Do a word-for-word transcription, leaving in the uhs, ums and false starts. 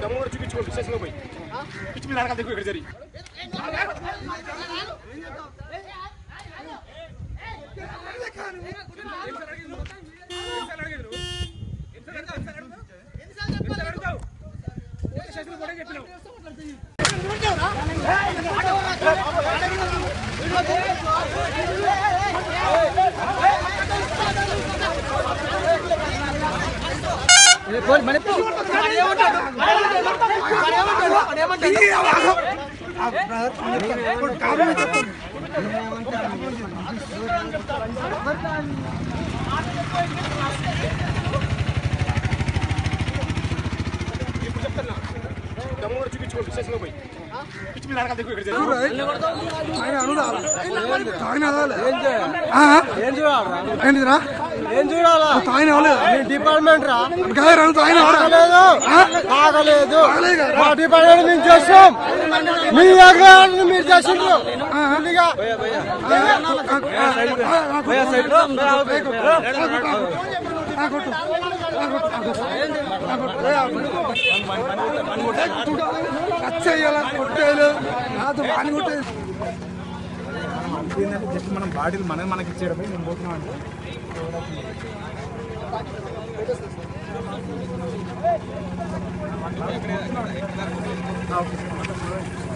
దమ్ము చూపించుకోండి స్టేషన్లో పోయి పిచ్చి మీద అడగాలి ఇక్కడ జరిగి దమ్ము చూపించుకోండి స్టేషన్లో పోయి పిచ్చి మీద అడగాలి ఇక్కడ జరిగి ఏంటిదిరా ఏం చూడాలా తాగిన డిపార్ట్మెంట్ రా తాగలేదు మా డిపార్ట్మెంట్ మేము చేస్తాం మీ అగ్రహాన్ని మీరు చేసిండ్రు కొట్టేది పని కొట్టేది జస్ట్ మనం బాటిల్ మనం మనకి ఇచ్చేయడమే నేను పోతున్నాం అంటే